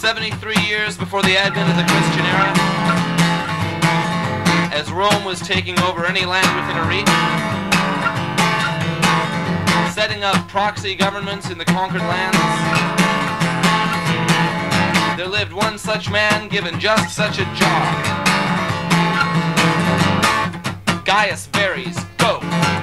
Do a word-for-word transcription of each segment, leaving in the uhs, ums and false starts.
seventy-three years before the advent of the Christian era, as Rome was taking over any land within a reach, setting up proxy governments in the conquered lands, there lived one such man given just such a job. Gaius Verres, go!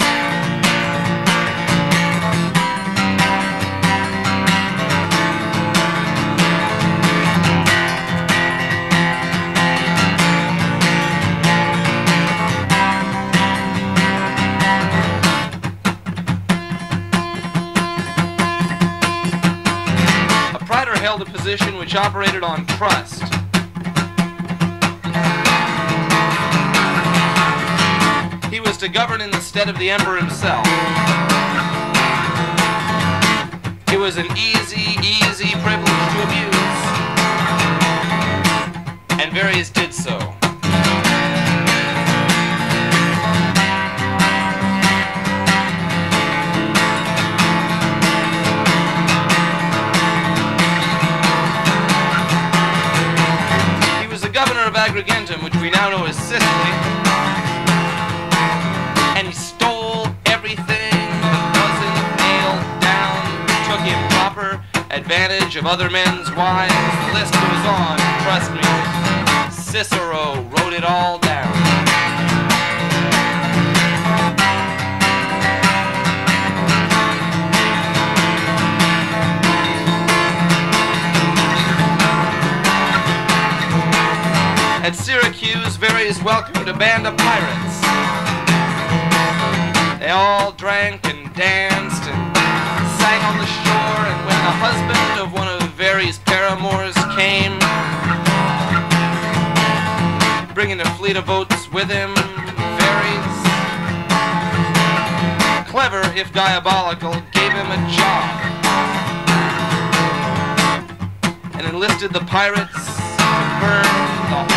Held a position which operated on trust. He was to govern in the stead of the emperor himself. It was an easy, easy privilege to abuse, and Verres did so. Governor of Agrigentum, which we now know as Sicily, and he stole everything that wasn't nailed down, took improper advantage of other men's wives. The list goes on, trust me. Cicero wrote it all down. At Syracuse, Verres welcomed a band of pirates. They all drank and danced and sang on the shore, and when the husband of one of Verres' paramours came, bringing a fleet of boats with him, Verres, clever if diabolical, gave him a job and enlisted the pirates to burn the